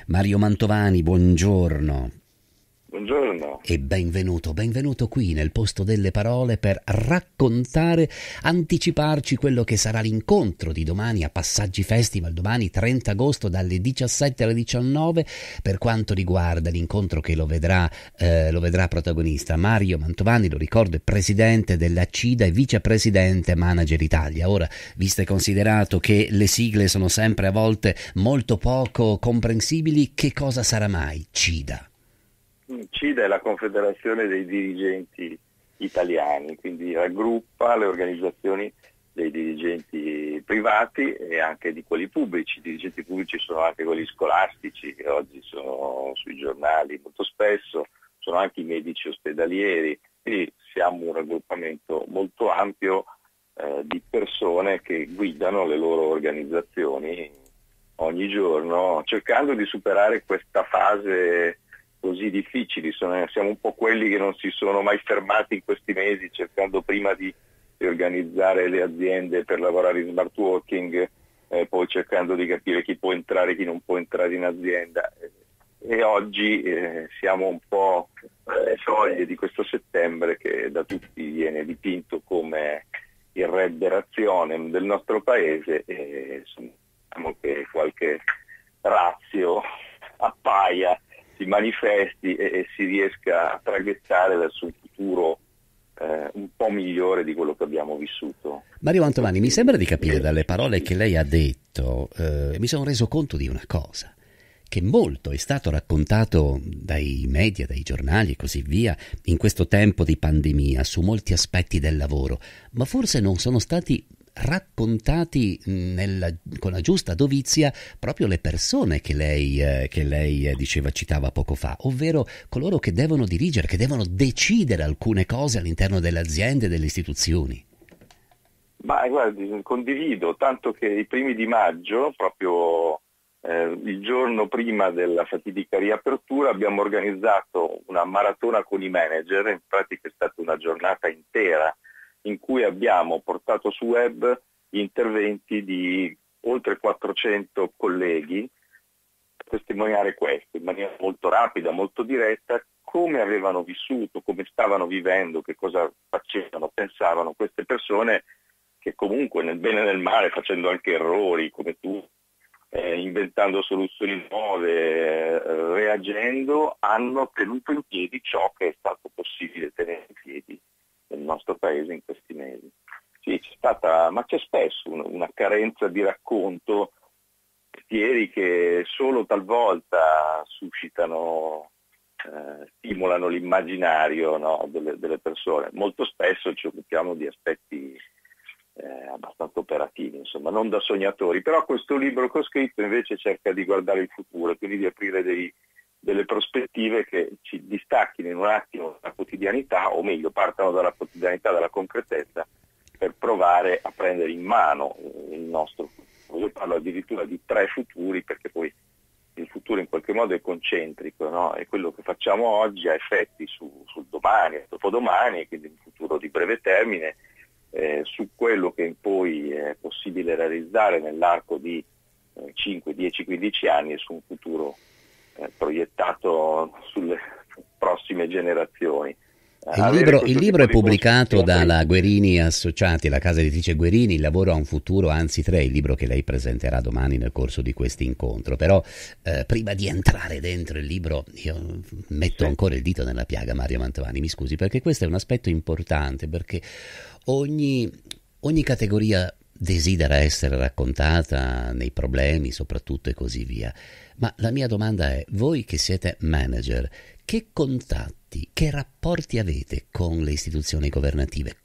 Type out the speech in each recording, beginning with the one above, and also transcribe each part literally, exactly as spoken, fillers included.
Mario Mantovani, buongiorno. Buongiorno. E benvenuto, benvenuto qui nel posto delle parole per raccontare, anticiparci quello che sarà l'incontro di domani a Passaggi Festival, domani trenta agosto dalle diciassette alle diciannove, per quanto riguarda l'incontro che lo vedrà, eh, lo vedrà protagonista. Mario Mantovani, lo ricordo, è presidente della CIDA e vicepresidente Manager Italia. Ora, visto e considerato che le sigle sono sempre a volte molto poco comprensibili, che cosa sarà mai CIDA? CIDA è la Confederazione dei Dirigenti Italiani, quindi raggruppa le organizzazioni dei dirigenti privati e anche di quelli pubblici. I dirigenti pubblici sono anche quelli scolastici, che oggi sono sui giornali molto spesso, sono anche i medici ospedalieri, quindi siamo un raggruppamento molto ampio eh, di persone che guidano le loro organizzazioni ogni giorno, cercando di superare questa fase così difficili. Sono, siamo un po' quelli che non si sono mai fermati in questi mesi, cercando prima di riorganizzare le aziende per lavorare in smart working, eh, poi cercando di capire chi può entrare e chi non può entrare in azienda. E oggi eh, siamo un po' alle soglie di questo settembre che da tutti viene dipinto come il Red Razionem del nostro paese, e speriamo che qualche ratio appaia, si manifesti e, e si riesca a traghettare verso un futuro eh, un po' migliore di quello che abbiamo vissuto. Mario Mantovani, mi sembra di capire dalle parole che lei ha detto, eh, mi sono reso conto di una cosa, che molto è stato raccontato dai media, dai giornali e così via in questo tempo di pandemia su molti aspetti del lavoro, ma forse non sono stati raccontati nella, con la giusta dovizia proprio le persone che lei, eh, che lei eh, diceva, citava poco fa, ovvero coloro che devono dirigere, che devono decidere alcune cose all'interno delle aziende e delle istituzioni. Ma guardi, condivido, tanto che i primi di maggio, proprio eh, il giorno prima della fatidica riapertura, abbiamo organizzato una maratona con i manager. In pratica è stata una giornata intera in cui abbiamo portato su web gli interventi di oltre quattrocento colleghi per testimoniare questo in maniera molto rapida, molto diretta, come avevano vissuto, come stavano vivendo, che cosa facevano, pensavano queste persone che comunque nel bene e nel male, facendo anche errori come tu, eh, inventando soluzioni nuove, eh, reagendo, hanno tenuto in piedi ciò che è stato possibile tenere in piedi nel nostro paese in questi mesi. Sì, c'è stata, ma c'è spesso una, una carenza di racconto, mestieri che solo talvolta suscitano, eh, stimolano l'immaginario, no, delle, delle persone. Molto spesso ci occupiamo di aspetti eh, abbastanza operativi, insomma, non da sognatori. Però questo libro che ho scritto invece cerca di guardare il futuro, quindi di aprire dei delle prospettive che ci distacchino in un attimo dalla quotidianità, o meglio partano dalla quotidianità, dalla concretezza, per provare a prendere in mano il nostro futuro. Io parlo addirittura di tre futuri, perché poi il futuro in qualche modo è concentrico, no? E quello che facciamo oggi ha effetti su, sul domani, dopodomani, quindi un futuro di breve termine, eh, su quello che poi è possibile realizzare nell'arco di eh, cinque, dieci, quindici anni, e su un futuro Eh, proiettato sulle prossime generazioni. Il libro, il libro è pubblicato dalla Guerini Associati, la casa editrice Guerini, Il lavoro ha un futuro, anzi tre, il libro che lei presenterà domani nel corso di questo incontro. Però eh, prima di entrare dentro il libro io metto sì. ancora il dito nella piaga, Mario Mantovani, mi scusi, perché questo è un aspetto importante, perché ogni, ogni categoria desidera essere raccontata nei problemi soprattutto e così via. Ma la mia domanda è, voi che siete manager, che contatti, che rapporti avete con le istituzioni governative?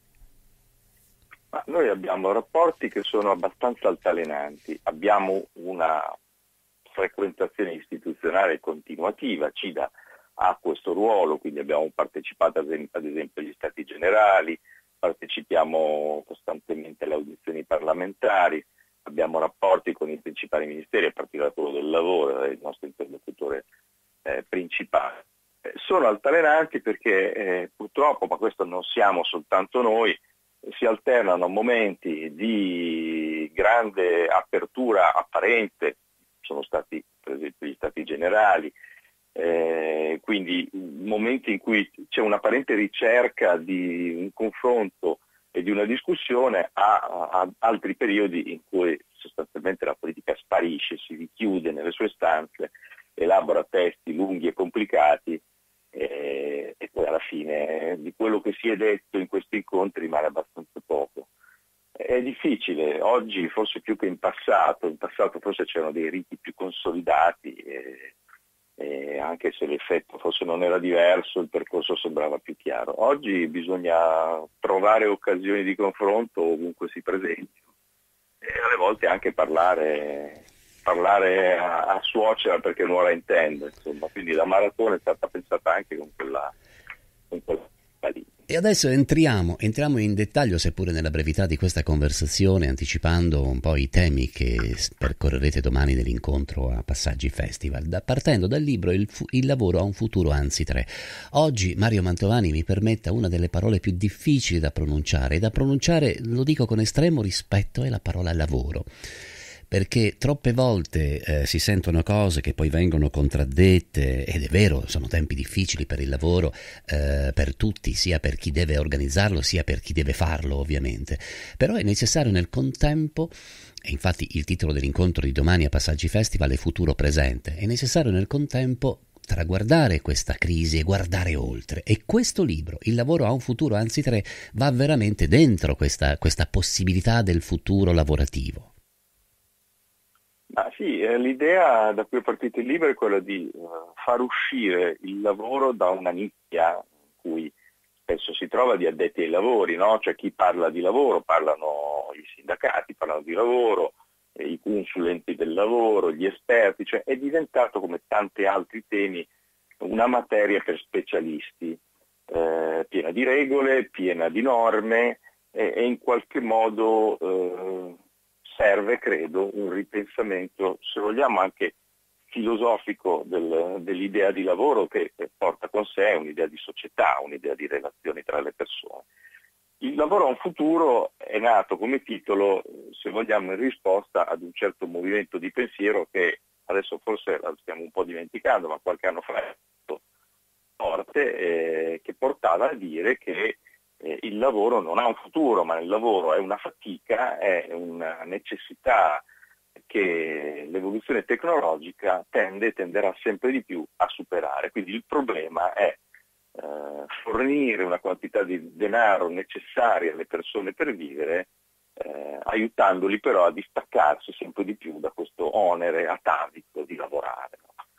Ma noi abbiamo rapporti che sono abbastanza altalenanti, abbiamo una frequentazione istituzionale continuativa, CIDA ha questo ruolo, quindi abbiamo partecipato ad esempio agli Stati Generali, partecipiamo costantemente alle audizioni parlamentari, abbiamo rapporti con i principali ministeri, a partire da quello del lavoro, è il nostro interlocutore eh, principale. Eh, sono altalenanti perché eh, purtroppo, ma questo non siamo soltanto noi, eh, si alternano momenti di grande apertura apparente, sono stati per esempio gli Stati Generali, generali, eh, quindi momenti in cui c'è un'apparente ricerca di un confronto e di una discussione a, a altri periodi in cui sostanzialmente la politica sparisce, si richiude nelle sue stanze, elabora testi lunghi e complicati eh, e poi alla fine di quello che si è detto in questi incontri rimane abbastanza poco. È difficile, oggi forse più che in passato, in passato forse c'erano dei riti più consolidati e, e anche se l'effetto forse non era diverso, il percorso sembrava più chiaro. Oggi bisogna trovare occasioni di confronto ovunque si presentino e alle volte anche parlare, parlare a, a suocera perché non la intende, insomma. Quindi la maratona è stata pensata anche con quella, con quella linea. E adesso entriamo, entriamo in dettaglio, seppure nella brevità di questa conversazione, anticipando un po' i temi che percorrerete domani nell'incontro a Passaggi Festival. Da, partendo dal libro il, fu- il lavoro ha un futuro, anzi tre. Oggi Mario Mantovani mi permetta una delle parole più difficili da pronunciare, e da pronunciare, lo dico con estremo rispetto, è la parola lavoro. Perché troppe volte eh, si sentono cose che poi vengono contraddette, ed è vero, sono tempi difficili per il lavoro, eh, per tutti, sia per chi deve organizzarlo, sia per chi deve farlo, ovviamente. Però è necessario nel contempo, e infatti il titolo dell'incontro di domani a Passaggi Festival è Futuro Presente, è necessario nel contempo traguardare questa crisi e guardare oltre. E questo libro, Il lavoro ha un futuro, anzi tre, va veramente dentro questa, questa possibilità del futuro lavorativo. Ah, sì, eh, l'idea da cui è partito il libro è quella di uh, far uscire il lavoro da una nicchia in cui spesso si trova di addetti ai lavori, no? Cioè chi parla di lavoro, parlano i sindacati, parlano di lavoro, eh, i consulenti del lavoro, gli esperti, cioè è diventato come tanti altri temi una materia per specialisti, eh, piena di regole, piena di norme e, e in qualche modo eh, serve, credo, un ripensamento, se vogliamo anche filosofico del, dell'idea di lavoro che porta con sé un'idea di società, un'idea di relazioni tra le persone. Il lavoro a un futuro è nato come titolo, se vogliamo, in risposta ad un certo movimento di pensiero che adesso forse la stiamo un po' dimenticando, ma qualche anno fa è stato forte, eh, che portava a dire che Eh, il lavoro non ha un futuro, ma il lavoro è una fatica, è una necessità che l'evoluzione tecnologica tende, tenderà sempre di più a superare. Quindi il problema è eh, fornire una quantità di denaro necessaria alle persone per vivere, eh, aiutandoli però a distaccarsi sempre di più da questo onere atavico di lavorare.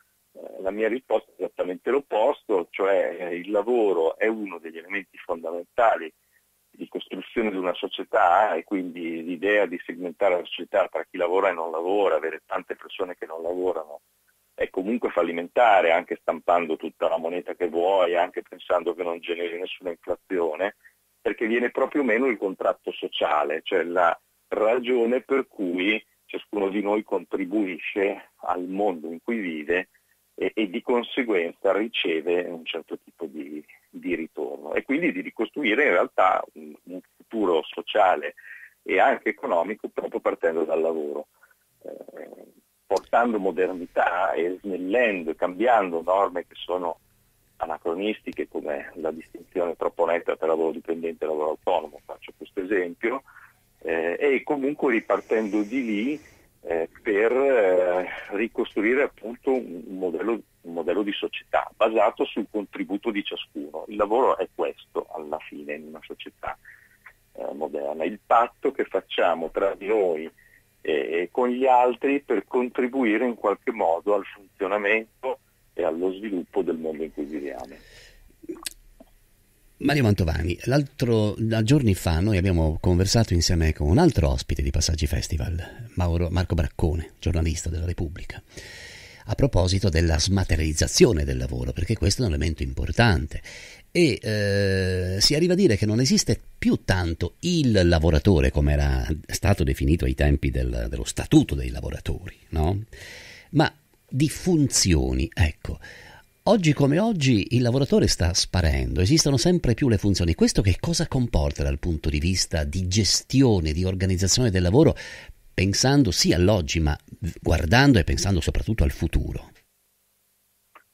La mia risposta è esattamente l'opposto, cioè il lavoro è uno degli elementi fondamentali di costruzione di una società e quindi l'idea di segmentare la società tra chi lavora e non lavora, avere tante persone che non lavorano, è comunque fallimentare, anche stampando tutta la moneta che vuoi, anche pensando che non generi nessuna inflazione, perché viene proprio meno il contratto sociale, cioè la ragione per cui ciascuno di noi contribuisce al mondo in cui vive e, e di conseguenza riceve un certo tipo di, di ritorno e quindi di ricostruire in realtà un, un futuro sociale e anche economico proprio partendo dal lavoro, eh, portando modernità e snellendo e cambiando norme che sono anacronistiche come la distinzione troppo netta tra lavoro dipendente e lavoro autonomo, faccio questo esempio, eh, e comunque ripartendo di lì eh, per eh, ricostruire appunto un modello, un modello di società basato sul contributo di ciascuno. Il lavoro è questo alla fine in una società eh, moderna, il patto che facciamo tra di noi e con gli altri per contribuire in qualche modo al funzionamento e allo sviluppo del mondo in cui viviamo. Mario Mantovani, l'altro da giorni fa noi abbiamo conversato insieme con un altro ospite di Passaggi Festival, Mauro, Marco Braccone, giornalista della Repubblica, a proposito della smaterializzazione del lavoro, perché questo è un elemento importante e eh, si arriva a dire che non esiste più tanto il lavoratore come era stato definito ai tempi del, dello statuto dei lavoratori, no? Ma di funzioni, ecco. Oggi come oggi il lavoratore sta sparendo, esistono sempre più le funzioni. Questo che cosa comporta dal punto di vista di gestione, di organizzazione del lavoro, pensando sì all'oggi, ma guardando e pensando soprattutto al futuro?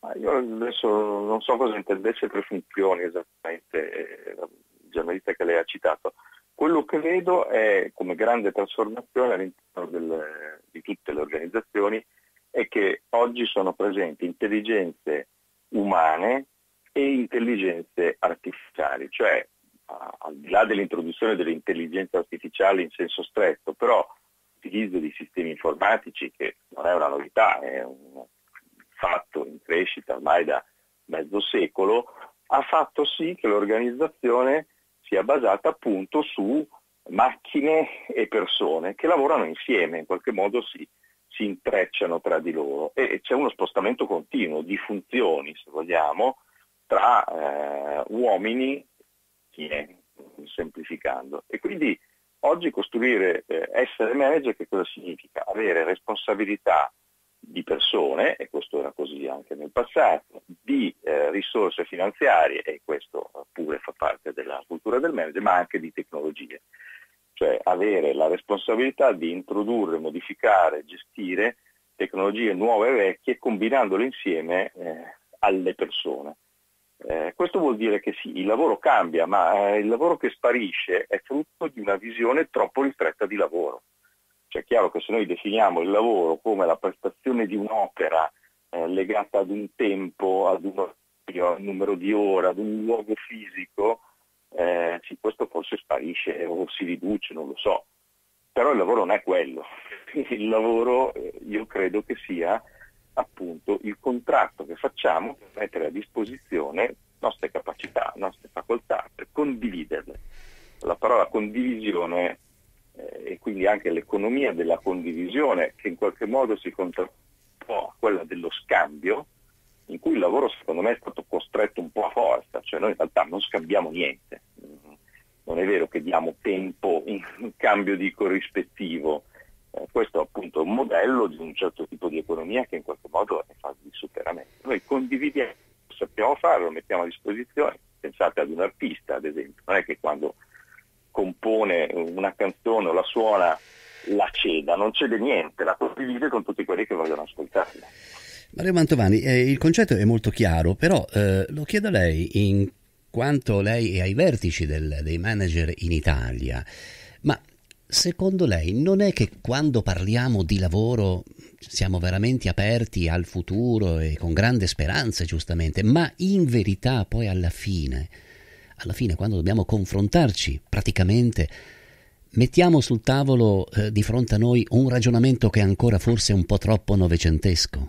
Ma io adesso non so cosa intendesse per funzioni esattamente, eh, il giornalista che lei ha citato. Quello che vedo è come grande trasformazione all'interno del- di tutte le organizzazioni è che oggi sono presenti intelligenze umane e intelligenze artificiali, cioè a- al di là dell'introduzione delle intelligenze artificiali in senso stretto, però l'utilizzo di sistemi informatici, che non è una novità, è un fatto in crescita ormai da mezzo secolo, ha fatto sì che l'organizzazione sia basata appunto su macchine e persone che lavorano insieme, in qualche modo si, si intrecciano tra di loro e c'è uno spostamento continuo di funzioni, se vogliamo, tra eh, uomini, e semplificando. E quindi oggi costruire, eh, essere manager, che cosa significa? Avere responsabilità di persone, e questo era così anche nel passato, di eh, risorse finanziarie, e questo pure fa parte della cultura del manager, ma anche di tecnologie. Cioè avere la responsabilità di introdurre, modificare, gestire tecnologie nuove e vecchie, combinandole insieme eh, alle persone. Eh, questo vuol dire che sì, il lavoro cambia, ma eh, il lavoro che sparisce è frutto di una visione troppo ristretta di lavoro. Cioè è chiaro che se noi definiamo il lavoro come la prestazione di un'opera eh, legata ad un tempo, ad un, un numero di ore, ad un luogo fisico, eh, sì, questo forse sparisce o si riduce, non lo so. Però il lavoro non è quello. Il lavoro eh, io credo che sia appunto il contratto che facciamo per mettere a disposizione nostre capacità, nostre facoltà, per condividerle. La parola condivisione eh, e quindi anche l'economia della condivisione, che in qualche modo si contrappone a quella dello scambio, in cui il lavoro secondo me è stato costretto un po' a forza, cioè noi in realtà non scambiamo niente, non è vero che diamo tempo in cambio di corrispettivo. Eh, questo appunto è un modello di un certo tipo di economia che in qualche modo è in fase di superamento. Noi condividiamo, sappiamo farlo, lo mettiamo a disposizione. Pensate ad un artista, ad esempio, non è che quando compone una canzone o la suona la ceda, non cede niente, la condivide con tutti quelli che vogliono ascoltarla. Mario Mantovani, eh, il concetto è molto chiaro, però eh, lo chiedo a lei in quanto lei è ai vertici del, dei manager in Italia, ma secondo lei non è che quando parliamo di lavoro siamo veramente aperti al futuro e con grande speranza, giustamente, ma in verità poi alla fine, alla fine quando dobbiamo confrontarci praticamente, mettiamo sul tavolo eh, di fronte a noi un ragionamento che è ancora forse un po' troppo novecentesco?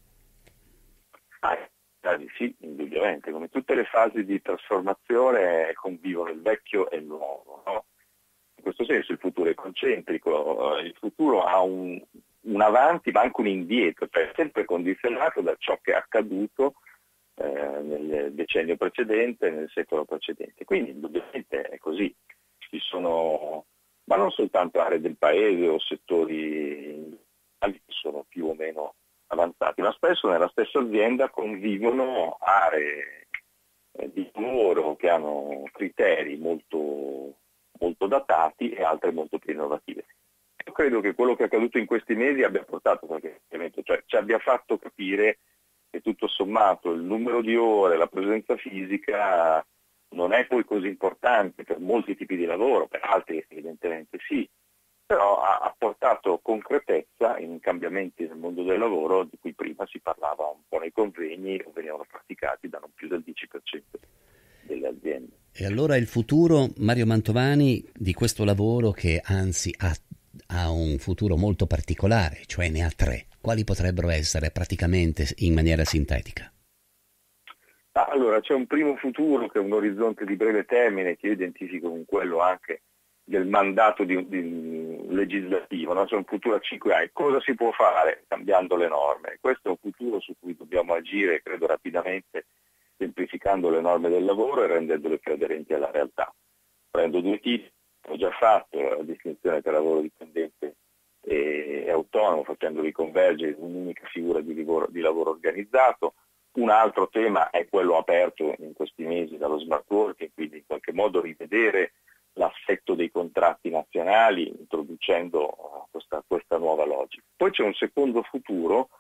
Ah, sì, indubbiamente, come tutte le fasi di trasformazione convivono il vecchio e il nuovo, no? In questo senso il futuro è concentrico, il futuro ha un, un avanti ma anche un indietro, cioè è sempre condizionato da ciò che è accaduto eh, nel decennio precedente, nel secolo precedente. Quindi indubbiamente è così. Ci sono, ma non soltanto aree del paese o settori che sono più o meno avanzati, ma spesso nella stessa azienda convivono aree eh, di lavoro che hanno criteri molto, molto datati e altre molto più innovative. Io credo che quello che è accaduto in questi mesi abbia portato qualche elemento, cioè ci abbia fatto capire che tutto sommato il numero di ore, la presenza fisica non è poi così importante per molti tipi di lavoro, per altri evidentemente sì, però ha, ha portato concretezza in cambiamenti nel mondo del lavoro di cui prima si parlava un po' nei convegni o venivano praticati da non più del dieci per cento delle aziende. E allora il futuro, Mario Mantovani, di questo lavoro che anzi ha, ha un futuro molto particolare, cioè ne ha tre, quali potrebbero essere praticamente in maniera sintetica? Allora c'è un primo futuro che è un orizzonte di breve termine che io identifico con quello anche del mandato di, di legislativo, no? C'è un futuro a cinque anni. Cosa si può fare cambiando le norme? Questo è un futuro su cui dobbiamo agire, credo, rapidamente, semplificando le norme del lavoro e rendendole più aderenti alla realtà. Prendo due tipi, ho già fatto la distinzione tra lavoro dipendente e, e autonomo, facendoli convergere in un'unica figura di lavoro, di lavoro organizzato. Un altro tema è quello aperto in questi mesi dallo smart working, quindi in qualche modo rivedere l'assetto dei contratti nazionali introducendo questa, questa nuova logica. Poi c'è un secondo futuro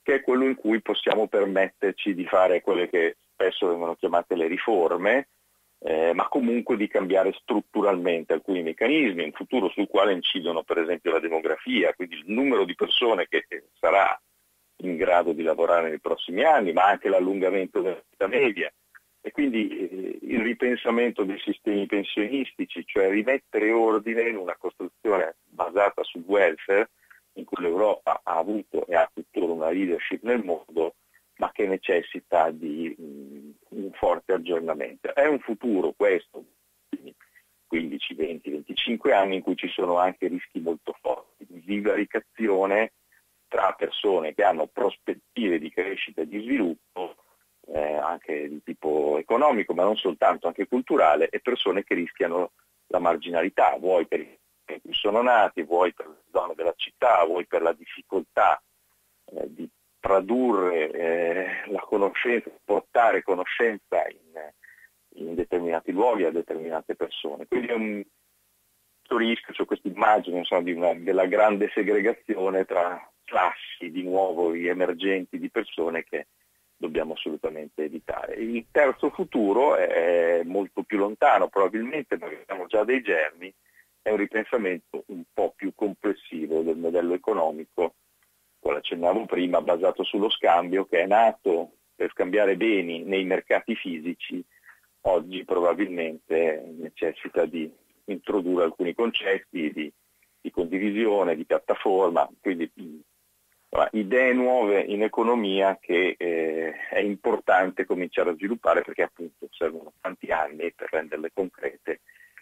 che è quello in cui possiamo permetterci di fare quelle che spesso vengono chiamate le riforme, eh, ma comunque di cambiare strutturalmente alcuni meccanismi, un futuro sul quale incidono per esempio la demografia, quindi il numero di persone che sarà in grado di lavorare nei prossimi anni, ma anche l'allungamento della vita media. E quindi eh, il ripensamento dei sistemi pensionistici, cioè rimettere ordine in una costruzione basata sul welfare, in cui l'Europa ha avuto e ha tuttora una leadership nel mondo, ma che necessita di mh, un forte aggiornamento. È un futuro questo, quindici, venti, venticinque anni, in cui ci sono anche rischi molto forti di divaricazione tra persone che hanno prospettive di crescita e di sviluppo, Eh, anche di tipo economico, ma non soltanto, anche culturale, e persone che rischiano la marginalità, vuoi per i in cui sono nati, vuoi per le zone della città, vuoi per la difficoltà eh, di tradurre eh, la conoscenza, portare conoscenza in, in determinati luoghi a determinate persone. Quindi è un questo rischio, cioè questa immagine insomma, di una, della grande segregazione tra classi di nuovo emergenti di persone che dobbiamo assolutamente evitare. Il terzo futuro è molto più lontano probabilmente, perché abbiamo già dei germi, è un ripensamento un po' più complessivo del modello economico, come accennavo prima, basato sullo scambio, che è nato per scambiare beni nei mercati fisici, oggi probabilmente necessita di introdurre alcuni concetti di, di condivisione, di piattaforma, quindi idee nuove in economia che eh, è importante cominciare a sviluppare, perché appunto servono tanti anni per renderle concrete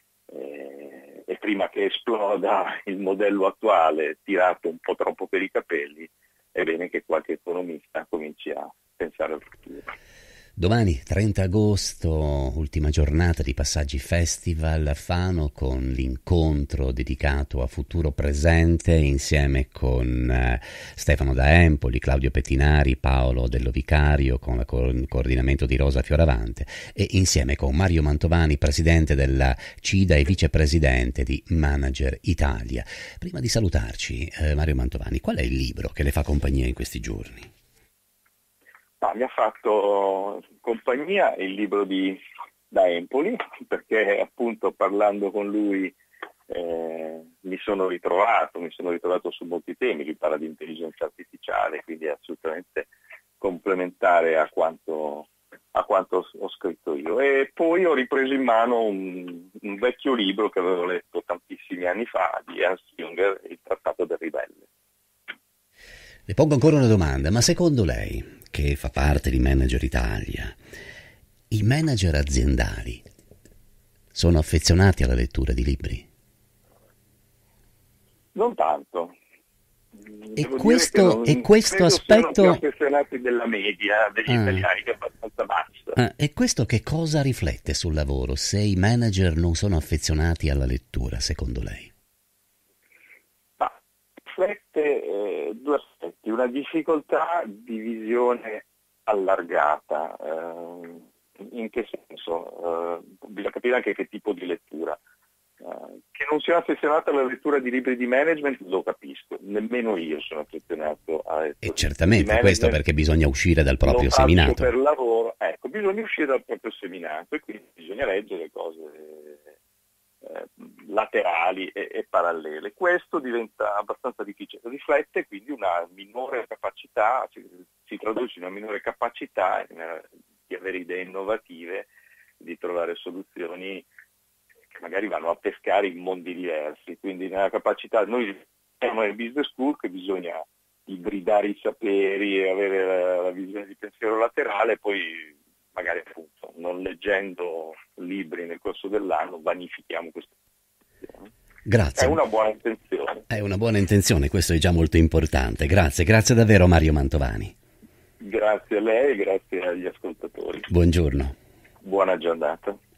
eh, e prima che esploda il modello attuale tirato un po' troppo per i capelli è bene che qualche economista cominci a pensare al futuro. Domani, trenta agosto, ultima giornata di Passaggi Festival a Fano, con l'incontro dedicato a Futuro Presente insieme con eh, Stefano da Empoli, Claudio Pettinari, Paolo Dello Vicario, con il co- coordinamento di Rosa Fioravante, e insieme con Mario Mantovani, presidente della CIDA e vicepresidente di Manager Italia. Prima di salutarci, eh, Mario Mantovani, qual è il libro che le fa compagnia in questi giorni? Ah, mi ha fatto compagnia il libro di da Empoli, perché appunto parlando con lui eh, mi sono ritrovato, mi sono ritrovato su molti temi. Lui parla di intelligenza artificiale, quindi è assolutamente complementare a quanto, a quanto ho scritto io. E poi ho ripreso in mano un, un vecchio libro che avevo letto tantissimi anni fa, di Ernst Jünger, Il Trattato del Ribelle. Le pongo ancora una domanda, ma secondo lei, che fa parte di Manager Italia, i manager aziendali sono affezionati alla lettura di libri? Non tanto. E questo, non, e questo aspetto... Sono più affezionati della media degli ah. italiani, che è abbastanza bassa. Ah, e questo che cosa riflette sul lavoro, se i manager non sono affezionati alla lettura, secondo lei? Riflette eh, due aspetti, una difficoltà di visione allargata. Eh, in che senso? Eh, bisogna capire anche che tipo di lettura. Eh, che non sia affezionato alla lettura di libri di management lo capisco, nemmeno io sono affezionato a e certamente questo perché bisogna uscire dal proprio lo seminato. Per lavoro, ecco, bisogna uscire dal proprio seminato e quindi bisogna leggere cose Eh, laterali e, e parallele. Questo diventa abbastanza difficile, riflette quindi una minore capacità, si, si traduce in una minore capacità in, di avere idee innovative, di trovare soluzioni che magari vanno a pescare in mondi diversi, quindi nella capacità, noi siamo nel business school che bisogna ibridare i saperi e avere la, la visione di pensiero laterale, poi magari appunto non leggendo libri nel corso dell'anno vanifichiamo questa situazione. Grazie. È una buona intenzione. È una buona intenzione, questo è già molto importante. Grazie, grazie davvero Mario Mantovani. Grazie a lei e grazie agli ascoltatori. Buongiorno. Buona giornata.